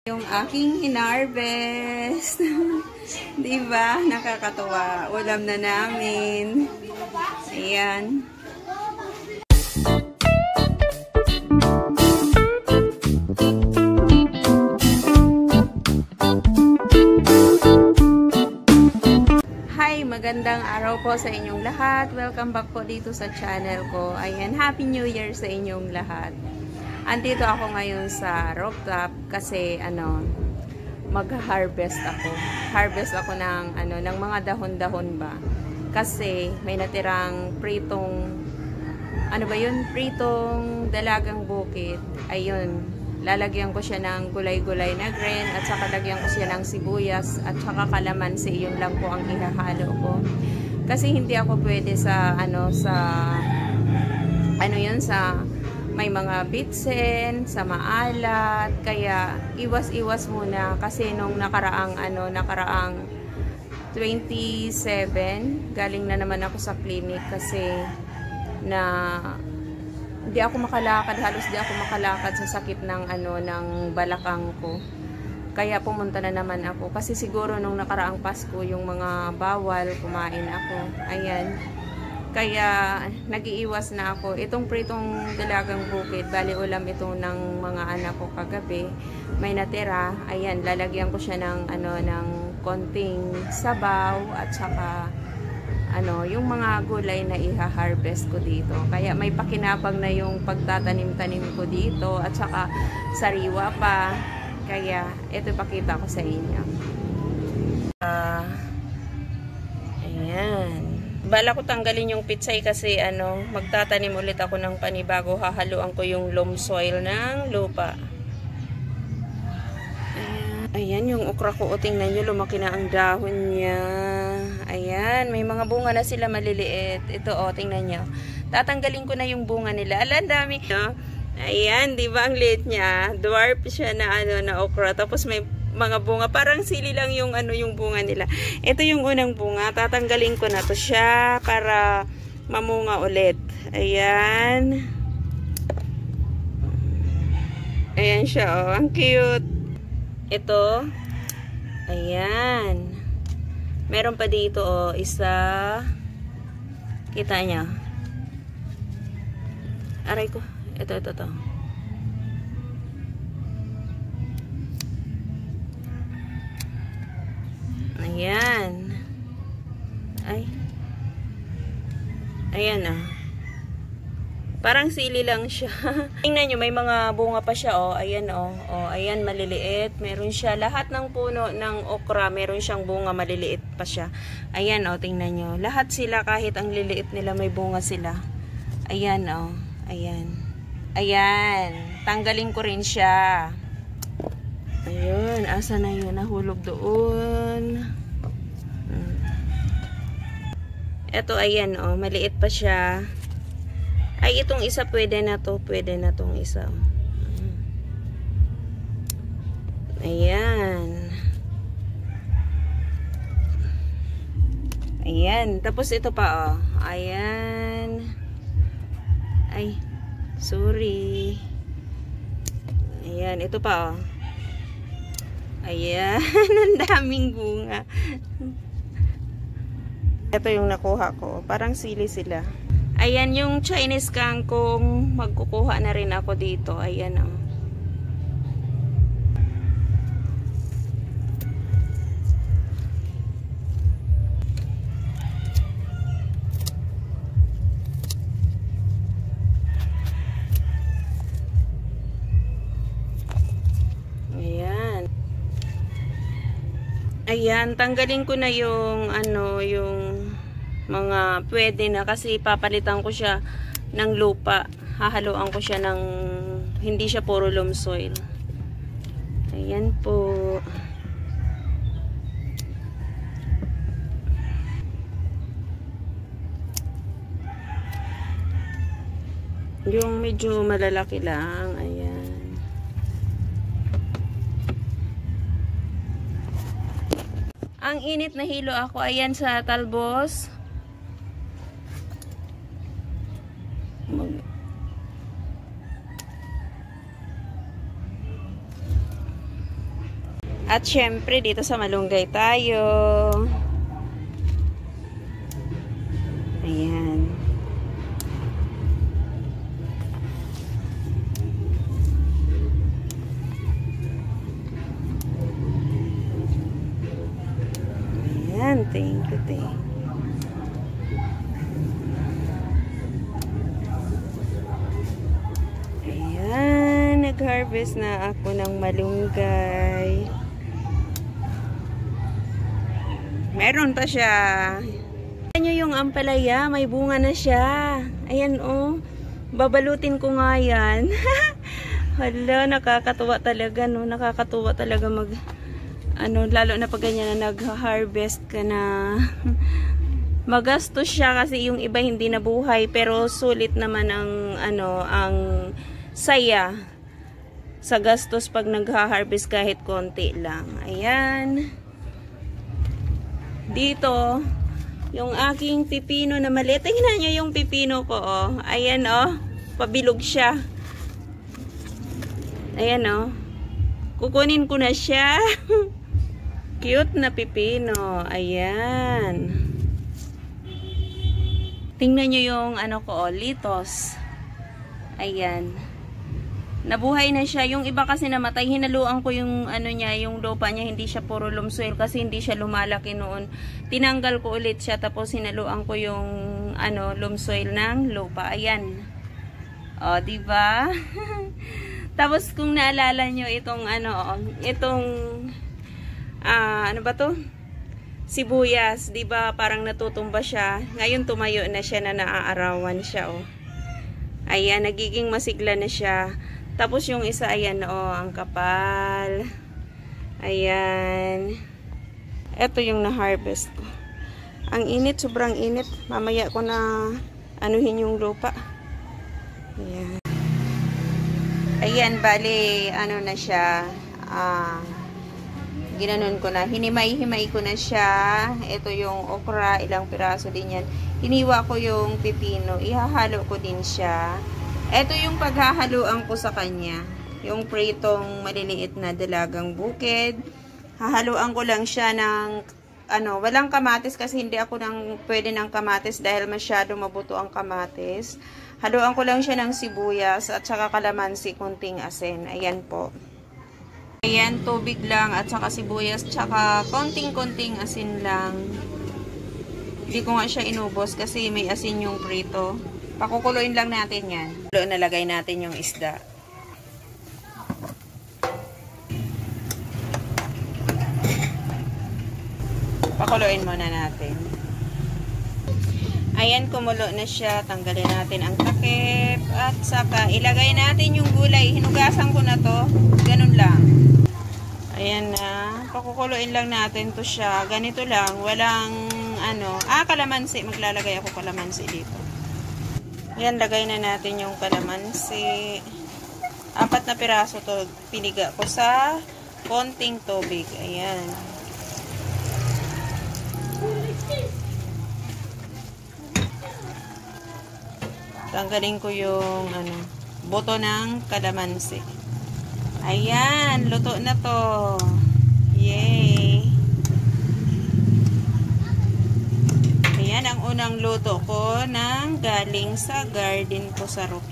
Yung aking hinarvest. Diba? Nakakatuwa. Ulam na namin. Ayan. Hi! Magandang araw po sa inyong lahat. Welcome back po dito sa channel ko. Ayan. Happy New Year sa inyong lahat. Andito ako ngayon sa rooftop kasi mag-harvest ako. Harvest ako ng ng mga dahon-dahon ba. Kasi may natirang pritong pritong dalagang bukid. Ayun, lalagyan ko siya ng gulay-gulay na green at saka lagyan ko siya ng sibuyas at saka kalamansi. Yun lang po ang ihahalo ko. Kasi hindi ako pwede sa may mga bitsen, sa maalat, kaya iwas-iwas muna kasi nung nakaraang 27, galing na naman ako sa clinic kasi hindi ako makalakad, halos di ako makalakad sa sakit ng balakang ko. Kaya pumunta na naman ako kasi siguro nung nakaraang Pasko yung mga bawal, kumain ako. Ayan. Kaya nag-iiwas na ako. Itong pritong dalagang bukid, bali ulam ito ng mga anak ko kagabi. May natira. Ayan, lalagyan ko siya ng konting sabaw at saka yung mga gulay na iha-harvest ko dito. Kaya may pakinabang na yung pagtatanim-tanim ko dito at saka sariwa pa. Kaya ito pakita ko sa inyo. Ayan. Bala ko tanggalin yung pitsay kasi magtatanim ulit ako ng panibago. Hahaluan ko yung loam soil ng lupa. Ayan yung okra ko. O, tingnan nyo, lumaki na ang dahon niya. Ayan, may mga bunga na sila maliliit. Ito, tingnan nyo. Tatanggalin ko na yung bunga nila. Alam, dami. Ayan, di ba ang liit niya? Dwarf siya na na okra. Tapos may mga bunga, parang sili lang yung yung bunga nila. Ito yung unang bunga, tatanggalin ko na to siya para mamunga ulit. Ayan. Ayan siya, ang cute. Ito. Ayan. Meron pa dito, isa. Kita niya. Aray ko. Ito. Ayan. Ayan parang sili lang siya. Tingnan nyo, may mga bunga pa siya Ayan ayan, maliliit. Meron siya, lahat ng puno ng okra, meron siyang bunga, maliliit pa siya. Ayan tingnan nyo. Lahat sila, kahit ang liliit nila, may bunga sila. Ayan Ayan. Tanggalin ko rin siya. Ayun, asa na yun? Nahulog doon. Ito, ayan maliit pa siya. Ay, itong isa pwede na to. Pwede na tong isa. Ayan. Ayan. Tapos ito pa Ayan. Ay, sorry. Ayan, ito pa Ayan, ang daming bunga. Ito yung nakuha ko. Parang sili sila. Ayan yung Chinese kangkong. Magkukuha na rin ako dito. Ayan Ayan, tanggalin ko na yung yung mga pwede na kasi papalitan ko siya ng lupa. Hahaluan ko siya ng hindi siya puro loam soil. Ayan po. Yung medyo malalaki lang. Ayan. Ang init na hilo ako. Ayan sa talbos. At syempre, dito sa malunggay tayo. Ayan. Ayan, thank you, thank you. Ayan, nag-harvest na ako ng malunggay. Meron pa siya. Ayan nyo yung ampalaya, may bunga na siya. Ayan oh, babalutin ko nga yan. Hala, nakakatuwa talaga no, nakakatuwa talaga mag lalo na pag ganyan na nag-harvest ka na. Magastos siya kasi yung iba hindi nabuhay, pero sulit naman ang ang saya sa gastos pag nag-harvest kahit konti lang. Ayan. Dito, yung aking pipino na maliit. Tingnan nyo yung pipino ko, oh. Ayan, oh. Pabilog siya. Ayan, oh. Kukunin ko na siya. Cute na pipino. Ayan. Tingnan nyo yung ko, litos. Ayan. Nabuhay na siya. Yung iba kasi namatay, hinaluan ko yung niya, yung lupa niya, hindi siya puro loam soil kasi hindi siya lumalaki noon. Tinanggal ko ulit siya tapos hinaluan ko yung loam soil ng lupa. Ayan. O, di ba? Tapos kung naalala nyo itong ano ba to? Sibuyas, di ba? Parang natutumba siya. Ngayon tumayo na siya na naaarawan siya, oh. Ayan, nagiging masigla na siya. Tapos yung isa, ayan, oh, ang kapal. Ayan. Ito yung na-harvest ko. Ang init, sobrang init. Mamaya ko na anuhin yung lupa. Ayan. Ayan, bali, na siya. Ginanon ko na. Hinimay-himay ko na siya. Ito yung okra, ilang piraso din yan. Hiniwa ko yung pipino. Ihahalo ko din siya. Ito yung paghahaluan ko sa kanya. Yung pritong maliliit na dalagang bukid. Hahaluan ko lang siya ng walang kamatis kasi hindi ako pwede ng kamatis dahil masyado mabuto ang kamatis. Haluan ko lang siya ng sibuyas at saka kalamansi, kunting asin. Ayan po. Ayan, tubig lang at saka sibuyas, tsaka konting-konting asin lang. Hindi ko nga siya inubos kasi may asin yung prito. Pakukuluin lang natin yan. Nalagay natin yung isda. Pakuluin muna natin. Ayan, kumulo na siya. Tanggalin natin ang takip. At saka ilagay natin yung gulay. Hinugasan ko na to. Ganun lang. Ayan na. Pakukuluin lang natin to siya. Ganito lang. Walang kalamansi. Maglalagay ako kalamansi dito. Ayan, lagay na natin yung kalamansi. 4 na piraso to. Piniga ko sa konting tubig. Ayan. Tanggalin ko yung buto ng kalamansi. Ayan, luto na to. Yay! Ayan ang unang luto ko ng galing sa garden ko sa roof.